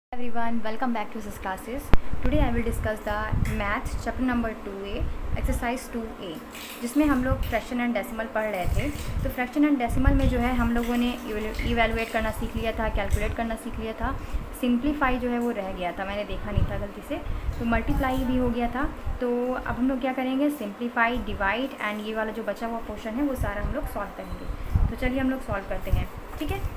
Everyone, welcome back to this classes. Today I will discuss the math chapter number 2A exercise 2A जिसमें हम लोग fraction and decimal पढ़ रहे थे। तो फ्रैक्शन एंड डेसिमल में जो है हम लोगों ने इवेलुएट करना सीख लिया था, कैलकुलेट करना सीख लिया था। सिंप्लीफाई जो है वो रह गया था, मैंने देखा नहीं था गलती से। तो मल्टीप्लाई भी हो गया था। तो अब हम लोग क्या करेंगे, सिंप्लीफाई, डिवाइड एंड ये वाला जो बचा हुआ पोर्शन है वो सारा हम लोग सॉल्व करेंगे। तो चलिए हम लोग सॉल्व करते हैं, ठीक है।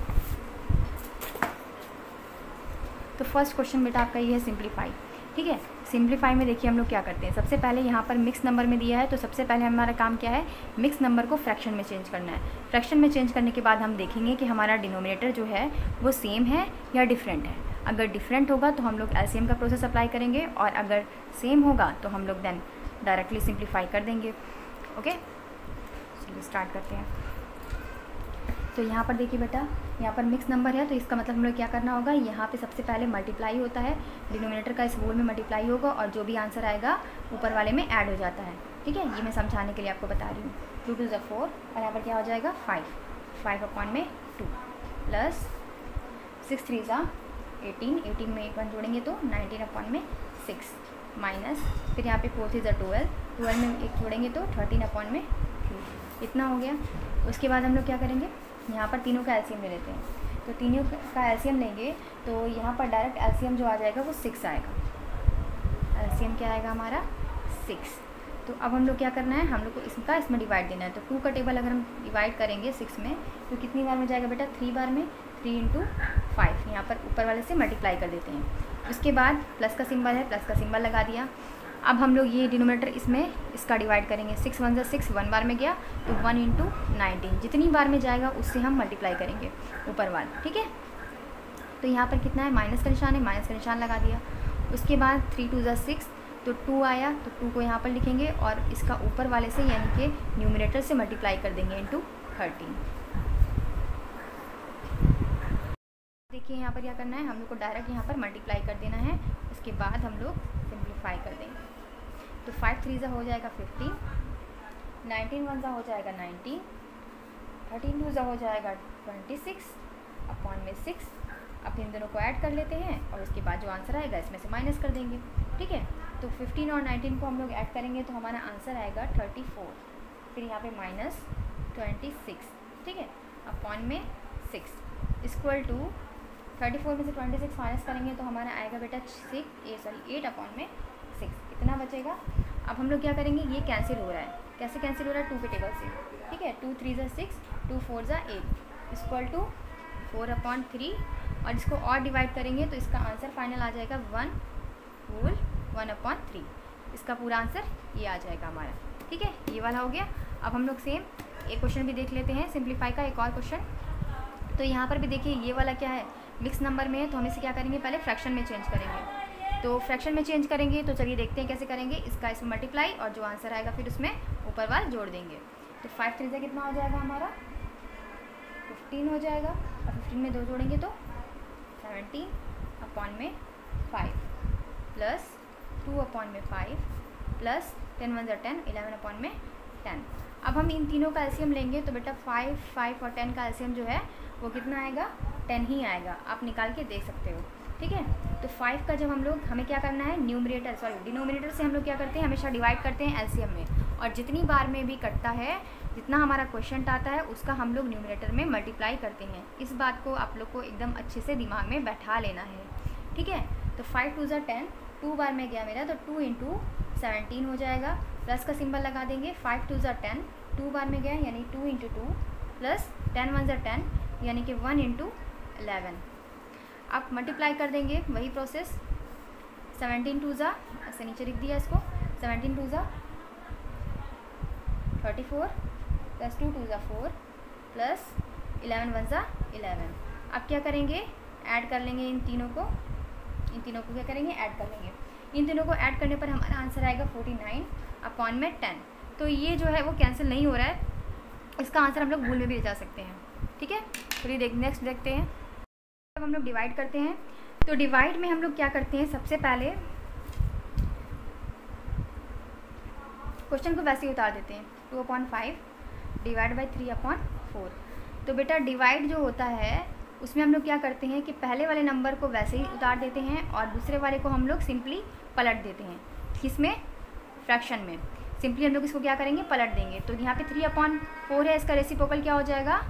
तो फर्स्ट क्वेश्चन बेटा आपका ये है सिंप्लीफाई, ठीक है। सिंप्लीफाई में देखिए हम लोग क्या करते हैं। सबसे पहले यहाँ पर मिक्स नंबर में दिया है, तो सबसे पहले हमारा काम क्या है, मिक्स नंबर को फ्रैक्शन में चेंज करना है। फ्रैक्शन में चेंज करने के बाद हम देखेंगे कि हमारा डिनोमिनेटर जो है वो सेम है या डिफरेंट है। अगर डिफरेंट होगा तो हम लोग एलसीएम का प्रोसेस अप्लाई करेंगे, और अगर सेम होगा तो हम लोग देन डायरेक्टली सिंप्लीफाई कर देंगे। ओके, चलिए स्टार्ट करते हैं। तो यहाँ पर देखिए बेटा, यहाँ पर मिक्स नंबर है, तो इसका मतलब हम लोग क्या करना होगा, यहाँ पे सबसे पहले मल्टीप्लाई होता है, डिनोमिनेटर का इस होल में मल्टीप्लाई होगा और जो भी आंसर आएगा ऊपर वाले में ऐड हो जाता है, ठीक है। ये मैं समझाने के लिए आपको बता रही हूँ। 2 2 = 4 और यहाँ पर क्या हो जाएगा 5 अपॉन में 2 प्लस 6 3 = 18, 18 में 1 जोड़ेंगे तो 19 अपॉन में 6 माइनस, फिर यहाँ पे 4 3 = 12, 12 में 1 जोड़ेंगे तो 13 अपॉन में 3। इतना हो गया। उसके बाद हम लोग क्या करेंगे, यहाँ पर तीनों का एलसीएम ले लेते हैं। तो तीनों का एलसीएम लेंगे तो यहाँ पर डायरेक्ट एलसीएम जो आ जाएगा वो 6 आएगा। एलसीएम क्या आएगा हमारा 6। तो अब हम लोग क्या करना है, हम लोग को इसमें डिवाइड देना है। तो 2 का टेबल अगर हम डिवाइड करेंगे 6 में तो कितनी बार में जाएगा बेटा, 3 बार में। 3 × 5 यहाँ पर ऊपर वाले से मल्टीप्लाई कर देते हैं। उसके बाद प्लस का सिंबल है, प्लस का सिंबल लगा दिया। अब हम लोग ये डिनोमिनेटर इसमें इसका डिवाइड करेंगे। 6 1 = 6, 1 बार में गया तो 1 × 19, जितनी बार में जाएगा उससे हम मल्टीप्लाई करेंगे ऊपर वाला, ठीक है। तो यहाँ पर कितना है, माइनस का निशान है, माइनस का निशान लगा दिया। उसके बाद 3 2 = 6, तो 2 आया तो 2 को यहाँ पर लिखेंगे और इसका ऊपर वाले से यानी कि न्यूमिनेटर से मल्टीप्लाई कर देंगे इंटू 13। देखिए यहाँ पर क्या करना है, हम लोग को डायरेक्ट यहाँ पर मल्टीप्लाई कर देना है। उसके बाद हम लोग सिंप्लीफाई कर देंगे। तो 5 3 = हो जाएगा 15, 19 1 = हो जाएगा 19, 13 2 = हो जाएगा 26 अपॉन में 6। अब इन दोनों को ऐड कर लेते हैं और उसके बाद जो आंसर आएगा इसमें से माइनस कर देंगे, ठीक है। तो 15 और 19 को हम लोग ऐड करेंगे तो हमारा आंसर आएगा 34, फिर यहाँ पे माइनस 26, ठीक है, अपॉन में 6 इक्वल टू 34 में से 26 माइनस करेंगे तो हमारा आएगा बेटा 8 अपॉन में 6, इतना बचेगा। अब हम लोग क्या करेंगे, ये कैंसिल हो रहा है। कैसे कैंसिल हो रहा है, 2 के टेबल से, ठीक है। 2 3 = 6, 2 4 = 8 इक्वल टू 4/3, और इसको और डिवाइड करेंगे तो इसका आंसर फाइनल आ जाएगा 1 होल 1/3। इसका पूरा आंसर ये आ जाएगा हमारा, ठीक है। ये वाला हो गया। अब हम लोग सेम एक क्वेश्चन भी देख लेते हैं, सिंप्लीफाई का एक और क्वेश्चन। तो यहाँ पर भी देखिए ये वाला क्या है, मिक्स नंबर में है, तो हम इसे क्या करेंगे, पहले फ्रैक्शन में चेंज करेंगे। तो फ्रैक्शन में चेंज करेंगे तो चलिए देखते हैं कैसे करेंगे। इसका इसमें मल्टीप्लाई और जो आंसर आएगा फिर उसमें ऊपर वाला जोड़ देंगे। तो 5 3 = कितना हो जाएगा हमारा 15 हो जाएगा, और 15 में 2 जोड़ेंगे तो 17 अपॉन में 5 प्लस 2 अपॉन में 5 प्लस 10 1 = 10, 11 अपॉन में 10। अब हम इन तीनों का एलसीएम लेंगे तो बेटा 5 5 और 10 का एलसीएम जो है वो कितना आएगा, 10 ही आएगा। आप निकाल के देख सकते हो, ठीक है। तो 5 का जब हम लोग, हमें क्या करना है, डिनोमिनेटर से हम लोग क्या करते हैं, हमेशा डिवाइड करते हैं एलसीएम में, और जितनी बार में भी कटता है, जितना हमारा क्वेश्चन आता है उसका हम लोग न्यूमिनेटर में मल्टीप्लाई करते हैं। इस बात को आप लोग को एकदम अच्छे से दिमाग में बैठा लेना है, ठीक है। तो 5 2 = 10, 2 बार में गया मेरा तो 2 × 17 हो जाएगा। प्लस का सिंबल लगा देंगे। 5 2 = 10, 2 बार में गया यानी 2 × 2 प्लस 10 1 = 10 यानी कि 1 × 11। आप मल्टीप्लाई कर देंगे, वही प्रोसेस। 17 2 = ऐसे नीचे लिख दिया इसको, 17 2 = 34 प्लस 2 2 = 4 प्लस 11 1 = 11। अब क्या करेंगे, ऐड कर लेंगे इन तीनों को क्या करेंगे, ऐड कर लेंगे। इन तीनों को ऐड करने पर हमारा आंसर आएगा 49 अपॉन में 10। तो ये जो है वो कैंसिल नहीं हो रहा है, इसका आंसर हम लोग भूल में भी ले जा सकते हैं, ठीक है। चलिए नेक्स्ट देखते हैं। अब हम लोग डिवाइड करते हैं। तो डिवाइड में हम लोग क्या करते हैं, सबसे पहले क्वेश्चन को वैसे ही उतार देते हैं। 2/5 डिवाइड बाई 3/4। तो बेटा डिवाइड जो होता है उसमें हम लोग क्या करते हैं कि पहले वाले नंबर को वैसे ही उतार देते हैं और दूसरे वाले को हम लोग सिंपली पलट देते हैं। किसमें? फ्रैक्शन में। सिंपली हम लोग इसको क्या करेंगे? पलट देंगे। तो यहाँ पे 3/4 है, इसका रेसिप्रोकल क्या हो जाएगा?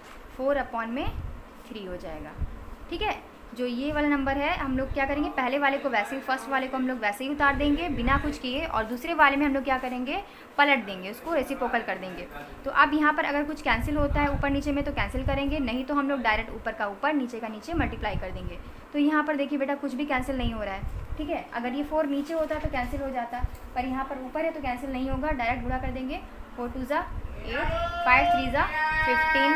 4/3 हो जाएगा। ठीक है, जो ये वाला नंबर है हम लोग क्या करेंगे? पहले वाले को वैसे ही, फर्स्ट वाले को हम लोग वैसे ही उतार देंगे बिना कुछ किए, और दूसरे वाले में हम लोग क्या करेंगे? पलट देंगे, उसको रेसिप्रोकल कर देंगे। तो अब यहाँ पर अगर कुछ कैंसिल होता है ऊपर नीचे में तो कैंसिल करेंगे, नहीं तो हम लोग डायरेक्ट ऊपर का ऊपर नीचे का नीचे मल्टीप्लाई कर देंगे। तो यहाँ पर देखिए बेटा कुछ भी कैंसिल नहीं हो रहा है। ठीक है, अगर ये 4 नीचे होता तो कैंसिल हो जाता, पर यहाँ पर ऊपर है तो कैंसिल नहीं होगा, डायरेक्ट गुणा कर देंगे। 4 2 ज़ा 8, 5 3 ज़ा 15,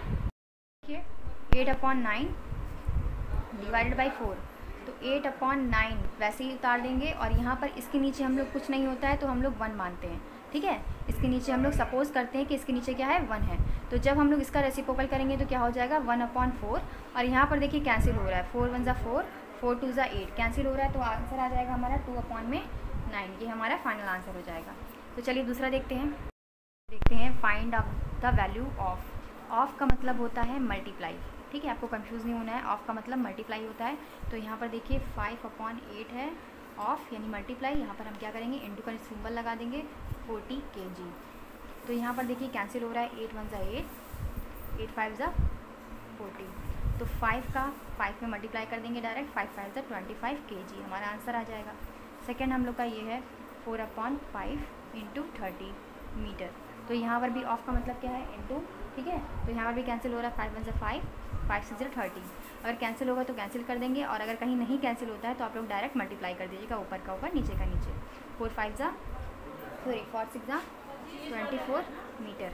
8/9 डिवाइडेड बाई 4, तो 8/9 वैसे ही उतार देंगे। और यहाँ पर इसके नीचे हम लोग कुछ नहीं होता है तो हम लोग 1 मानते हैं। ठीक है, इसके नीचे हम लोग सपोज करते हैं कि इसके नीचे क्या है? 1 है। तो जब हम लोग इसका रेसिप्रोकल करेंगे तो क्या हो जाएगा? 1/4। और यहाँ पर देखिए कैंसिल हो रहा है, 4 1 ज़ा 4, 4 2 ज़ा 8 कैंसिल हो रहा है, तो आंसर आ जाएगा हमारा 2/9। ये हमारा फाइनल आंसर हो जाएगा। तो चलिए दूसरा देखते हैं find out the value of. Of का मतलब होता है मल्टीप्लाई। ठीक है, आपको कंफ्यूज नहीं होना है, ऑफ का मतलब मल्टीप्लाई होता है। तो यहाँ पर देखिए 5/8 है ऑफ यानी मल्टीप्लाई। यहाँ पर हम क्या करेंगे? इंटू का सिंबल लगा देंगे, 40 kg। तो यहाँ पर देखिए कैंसिल हो रहा है, 8 1 ज़ा 8, 8 5 ज़ा 40। तो 5 का 5 में मल्टीप्लाई कर देंगे डायरेक्ट, 5 5 ज़ा 25 kg हमारा आंसर आ जाएगा। सेकेंड हम लोग का ये है 4/5 इंटू 30 मीटर। तो यहाँ पर भी ऑफ का मतलब क्या है? इंटू। ठीक है, तो यहाँ पर भी कैंसिल हो रहा है, 5 1 ज़ा 5, 5 6 ज़ा 30। अगर कैंसिल होगा तो कैंसिल कर देंगे, और अगर कहीं नहीं कैंसिल होता है तो आप लोग डायरेक्ट मल्टीप्लाई कर दीजिएगा, ऊपर का ऊपर नीचे का नीचे। 4 6 ज़ा 24 मीटर।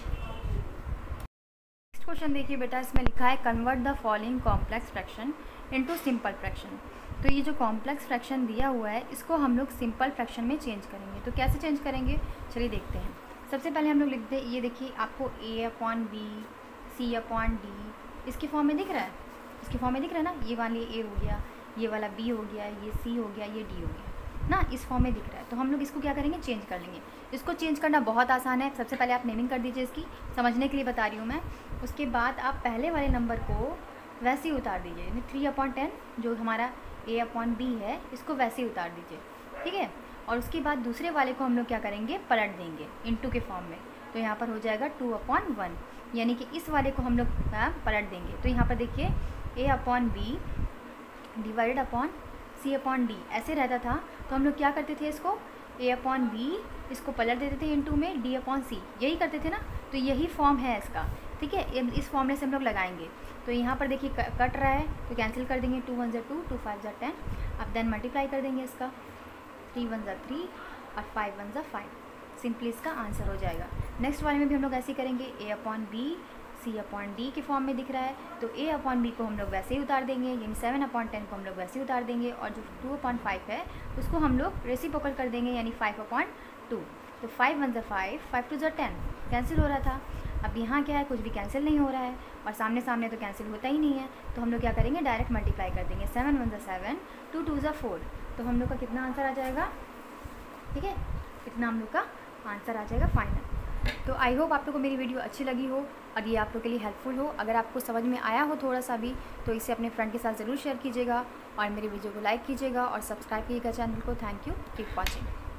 नेक्स्ट क्वेश्चन देखिए बेटा, इसमें लिखा है convert the following complex fraction into simple fraction. तो ये जो कॉम्प्लेक्स फ्रैक्शन दिया हुआ है इसको हम लोग सिंपल फ्रैक्शन में चेंज करेंगे। तो कैसे चेंज करेंगे? चलिए देखते हैं। सबसे पहले हम लोग लिखते हैं, ये देखिए आपको A/B C/D इसके फॉर्म में दिख रहा है, इसके फॉर्म में दिख रहा है ना, ये वाली A हो गया, ये वाला B हो गया, ये C हो गया, ये D हो गया ना, इस फॉर्म में दिख रहा है। तो हम लोग इसको क्या करेंगे? चेंज कर लेंगे। इसको चेंज करना बहुत आसान है। सबसे पहले आप नेमिंग कर दीजिए, इसकी समझने के लिए बता रही हूँ मैं। उसके बाद आप पहले वाले नंबर को वैसे ही उतार दीजिए, यानी 3/10 जो हमारा A/B है इसको वैसे ही उतार दीजिए। ठीक है, और उसके बाद दूसरे वाले को हम लोग क्या करेंगे? पलट देंगे इनटू के फॉर्म में। तो यहाँ पर हो जाएगा 2/1, यानी कि इस वाले को हम लोग पलट देंगे। तो यहाँ पर देखिए A/B डिवाइडेड अपॉन C/D ऐसे रहता था। तो हम लोग क्या करते थे? इसको A/B इसको पलट देते थे इनटू में D/C, यही करते थे ना। तो यही फॉर्म है इसका। ठीक है, इस फॉर्मूले से हम लोग लगाएंगे। तो यहाँ पर देखिए कट रहा है तो कैंसिल कर देंगे, 2 1 ज़ा 2, 2 5 ज़ा 10। अब देन मल्टीप्लाई कर देंगे इसका, 3 1 ज़ा 3 और 5 1 ज़ा 5। सिंपली इसका आंसर हो जाएगा। नेक्स्ट वाले में भी हम लोग ऐसे ही करेंगे, A/B C/D के फॉर्म में दिख रहा है तो A/B को हम लोग वैसे ही उतार देंगे, यानी 7/10 को हम लोग वैसे ही उतार देंगे, और जो 2/5 है उसको हम लोग रेसिप्रोकल कर देंगे, यानी 5/2। तो 5 1 ज़ा 5, 5 2 ज़ा 10 कैंसिल हो रहा था। अब यहाँ क्या है? कुछ भी कैंसिल नहीं हो रहा है, और सामने सामने तो कैंसिल होता ही नहीं है। तो हम लोग क्या करेंगे? डायरेक्ट मल्टीप्लाई कर देंगे, 7 1 ज़ा 7, 2 2 ज़ा 4। तो हम लोग का कितना आंसर आ जाएगा? ठीक है, इतना हम लोग का आंसर आ जाएगा फाइनल। तो आई होप आप लोग को मेरी वीडियो अच्छी लगी हो और ये आप लोग के लिए हेल्पफुल हो। अगर आपको समझ में आया हो थोड़ा सा भी तो इसे अपने फ्रेंड के साथ ज़रूर शेयर कीजिएगा, और मेरी वीडियो को लाइक कीजिएगा और सब्सक्राइब कीजिएगा चैनल को। Thank you, keep watching.